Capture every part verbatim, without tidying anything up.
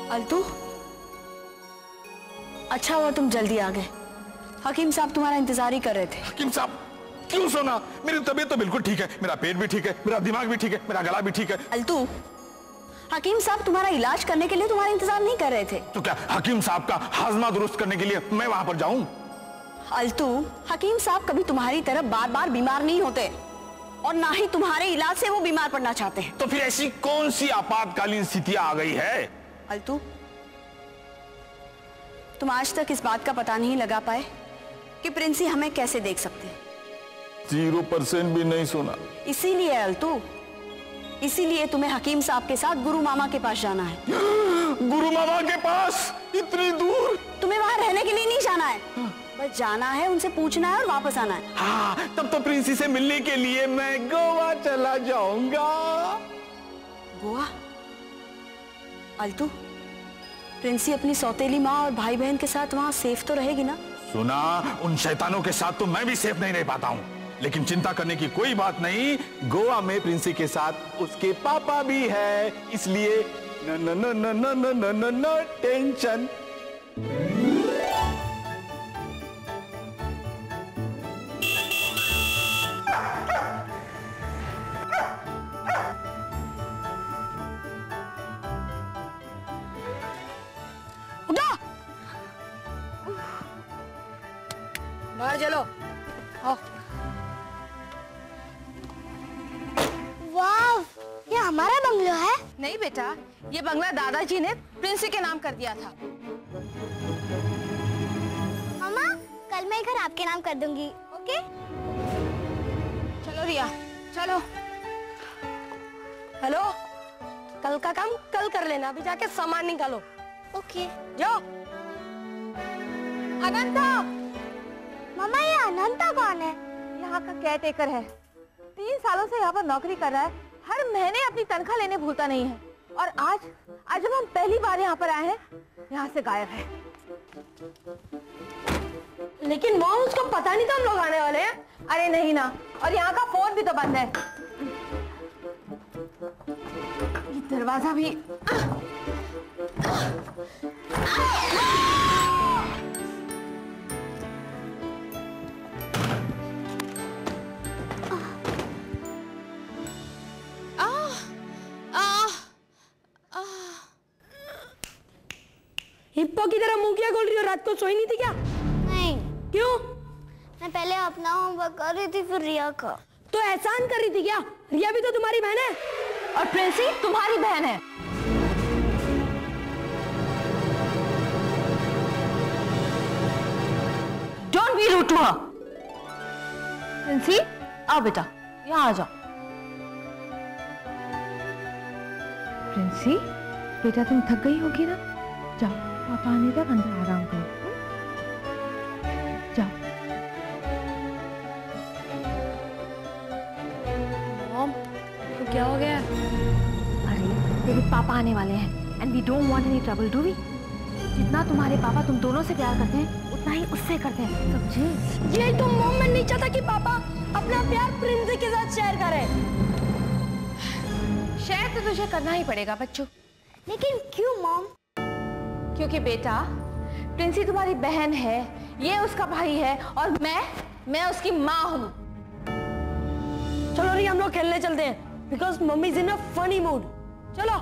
अल्तू, अच्छा हुआ तुम जल्दी आ गए। हकीम साहब तुम्हारा इंतजार ही कर रहे थे। हकीम साहब? क्यों सोना? मेरी तबीयत तो बिल्कुल ठीक है, मेरा पेट भी ठीक है, मेरा दिमाग भी ठीक है, मेरा गला भी ठीक है। अल्तू, हकीम साहब तुम्हारा इलाज करने के लिए तुम्हारा इंतजार नहीं कर रहे थे। तो क्या हकीम साहब का हाजमा दुरुस्त करने के लिए मैं वहां पर जाऊं? अल्तू, हकीम साहब कभी तुम्हारी तरह बार बार बीमार नहीं होते और ना ही तुम्हारे इलाज से वो बीमार पड़ना चाहते हैं। तो फिर ऐसी कौन सी आपातकालीन स्थितियां आ गई है? अल्तू, तुम आज तक इस बात का पता नहीं लगा पाए कि प्रिंसी हमें कैसे देख सकते हैं। जीरो परसेंट भी नहीं सुना। इसीलिए अल्तू, इसीलिए तुम्हें हकीम साहब के साथ गुरु मामा के पास जाना है। गुरु मामा के पास? इतनी दूर? तुम्हें वहां रहने के लिए नहीं जाना है, बस जाना है, उनसे पूछना है और वापस आना है। हाँ, तब तो प्रिंसी से मिलने के लिए मैं गोवा चला जाऊंगा। गोवा? अल्तू, प्रिंसी अपनी सौतेली माँ और भाई बहन के साथ वहां सेफ तो रहेगी ना? सुना, उन शैतानों के साथ तो मैं भी सेफ नहीं रह पाता हूँ, लेकिन चिंता करने की कोई बात नहीं। गोवा में प्रिंसी के साथ उसके पापा भी है, इसलिए न न न न न न न न न टेंशन। बाहर चलो। आओ। वाव, ये हमारा बंगला है? नहीं बेटा, ये बंगला दादाजी ने प्रिंसी के नाम कर दिया था। मामा, कल मैं घर आपके नाम कर दूंगी, ओके? चलो रिया, चलो। हेलो, कल का काम कल कर लेना, अभी जाके सामान निकालो। ओके। जाओ। अनंता! मामा, ये अनंता कौन है? यहाँ का केयर टेकर है। तीन सालों से यहाँ पर नौकरी कर रहा है, हर महीने अपनी तनख्वाह लेने भूलता नहीं है। और आज आज जब हम पहली बार यहाँ पर आए हैं, यहाँ से गायब है। लेकिन मॉम, उसको पता नहीं था हम लोग आने वाले हैं। अरे नहीं ना, और यहाँ का फोन भी तो बंद है। ये दरवाजा भी। हिप्पो की तरह मुंह क्या खोल रही हो? रात को सोई नहीं थी क्या? नहीं। क्यों? मैं पहले अपना होमवर्क कर रही थी, फिर रिया का। तो एहसान कर रही थी क्या? रिया भी तो तुम्हारी बहन है। और प्रिंसी तुम्हारी बहन है। Don't be rude to her. Princy, आओ बेटा, यहाँ आ जाओ। प्रिंसी, बेटा तुम थक गई होगी ना? जाओ, पापा आने तक अंदर आराम करो। जाओ। मॉम, तो क्या हो गया? अरे तेरे पापा आने वाले हैं and we don't want any trouble, do we? जितना तुम्हारे पापा तुम दोनों से प्यार करते हैं, उतना ही उससे करते हैं, समझे? ये तो मॉम, मैं नहीं चाहता कि पापा अपना प्यार प्रिंसी के साथ शेयर करें। शेयर तो तुझे करना ही पड़ेगा बच्चों। लेकिन क्यों मॉम? क्योंकि बेटा, प्रिंसी तुम्हारी बहन है, ये उसका भाई है और मैं मैं उसकी माँ हूँ। चलो रिया, हम लोग खेलने चलते हैं, because mummy is in a funny mood. चलो।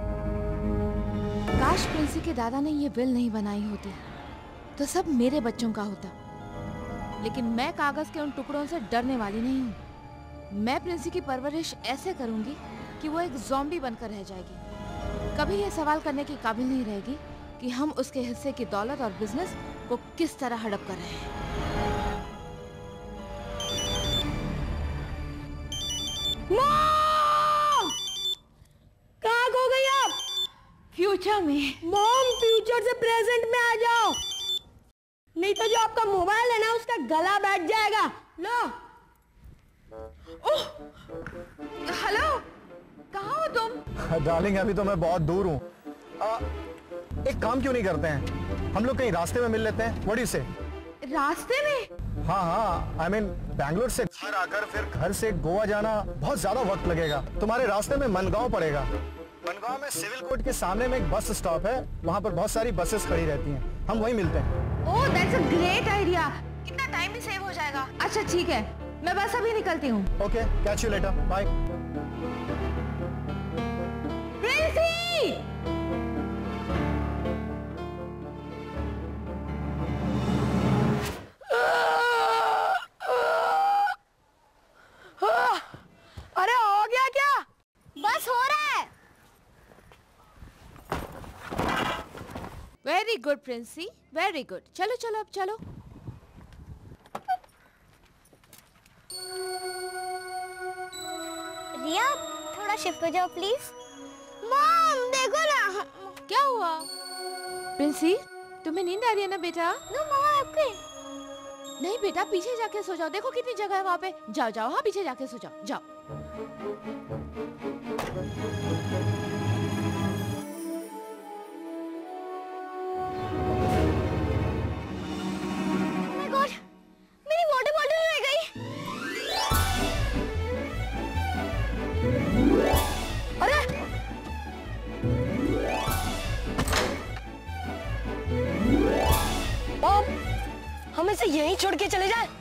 काश प्रिंसी के दादा ने ये विल नहीं बनाई होती तो सब मेरे बच्चों का होता। लेकिन मैं कागज के उन टुकड़ों से डरने वाली नहीं हूँ। मैं प्रिंसी की परवरिश ऐसे करूंगी कि वो एक ज़ॉम्बी बनकर रह जाएगी। कभी ये सवाल करने की काबिल नहीं रहेगी कि हम उसके हिस्से की दौलत और बिजनेस को किस तरह हड़प कर रहे हैं। मॉम! कहाँ खो गई आप? फ्यूचर में। मॉम, फ्यूचर से प्रेजेंट में आ जाओ, नहीं तो जो आपका मोबाइल है ना, उसका गला बैठ जाएगा। लो। ओह, हेलो, कहाँ हो तुम? डार्लिंग, अभी तो मैं बहुत दूर हूँ। एक काम क्यों नहीं करते हैं, हम लोग कहीं रास्ते में मिल लेते हैं? व्हाट डू यू से? रास्ते में? हाँ हाँ, आई मीन बैंगलोर से घर आकर फिर घर से गोवा जाना बहुत ज्यादा वक्त लगेगा। तुम्हारे रास्ते में मनगांव पड़ेगा। बनगांव में सिविल कोर्ट के सामने में एक बस स्टॉप है, वहाँ पर बहुत सारी बसेस खड़ी रहती हैं, हम वहीं मिलते हैं। Oh that's a great idea, कितना टाइम भी सेव हो जाएगा। अच्छा ठीक है, मैं बस अभी निकलती हूँ। Okay, catch you later, bye. Princy! अरे हो गया क्या? बस हो रहा है। Very good Princy, very good. चलो चलो अब चलो। रिया थोड़ा शिफ्ट हो जाओ प्लीज। मॉम देखो ना। क्या हुआ? प्रिंसी तुम्हें नींद आ रही है ना बेटा? नो मम्मा आपके। नहीं बेटा, पीछे जाके सो जाओ, देखो कितनी जगह है वहाँ पे। जाओ जाओ, हाँ पीछे जाके सो जाओ, जाओ। माय गॉड, मेरी वाटर बॉटल रह गई। अरे मॉम, हम इसे यहीं छोड़ के चले जाए।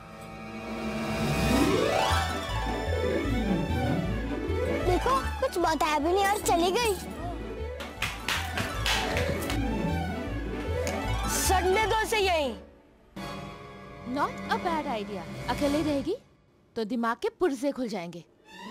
देखो कुछ बताया भी नहीं और चली गई। सड़ने दो इसे यहीं। Not a bad idea. अकेले रहेगी तो दिमाग के पुर्जे खुल जाएंगे।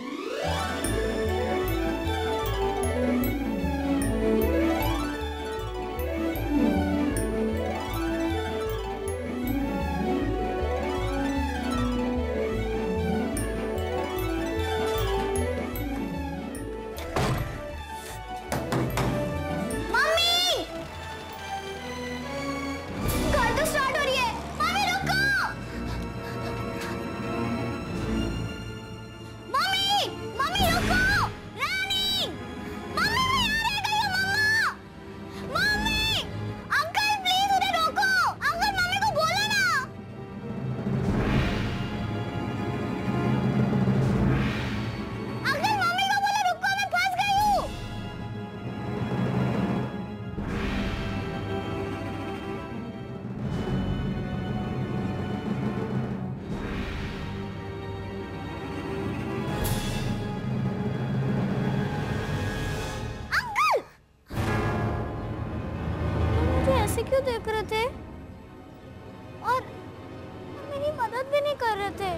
क्यों देख रहे थे और मेरी मदद भी नहीं कर रहे थे।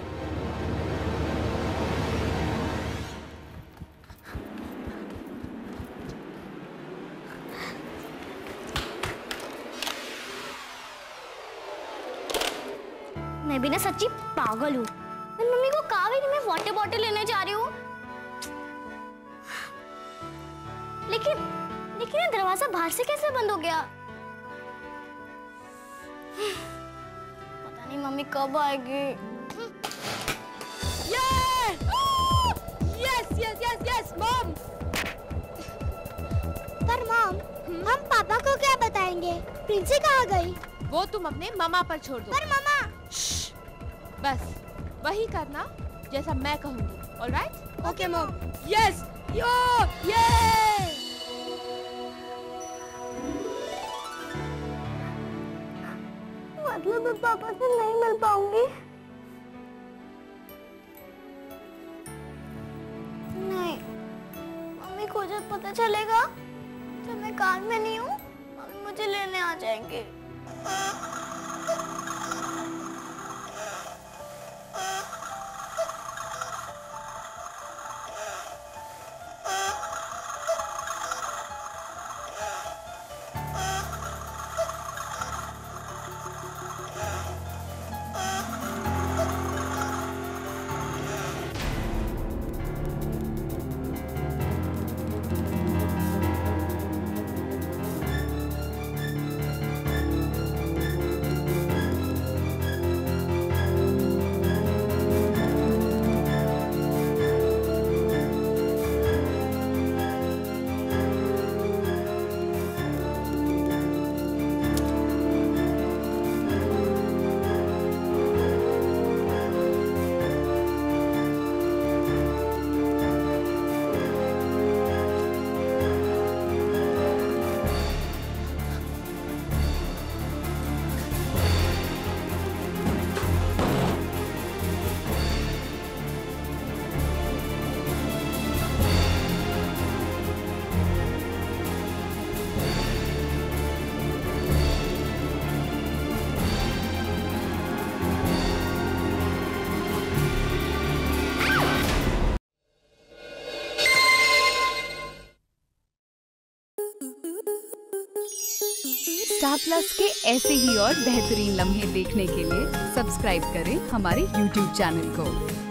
मैं भी ना सच्ची पागल हूँ। मैं मम्मी को कहा भी नहीं मैं वाटर बॉटल लेने जा रही हूँ, लेकिन लेकिन ये दरवाजा बाहर से कैसे बंद हो गया? पता नहीं मम्मी कब आएगी। Yes yes yes yes mom. पर मॉम, हम पापा को क्या बताएंगे? प्रिंसी कहाँ गई? वो तुम अपने मामा पर छोड़ दो। पर मामा। बस वही करना जैसा मैं कहूँगी। Alright? Okay mom. Yes yo yeah. मतलब मैं पापा से नहीं मिल पाऊंगी? नहीं, मम्मी को जब पता चलेगा तो मैं कार में नहीं हूँ, मम्मी मुझे लेने आ जाएंगे। स्टार प्लस के ऐसे ही और बेहतरीन लम्हे देखने के लिए सब्सक्राइब करें हमारे यूट्यूब चैनल को।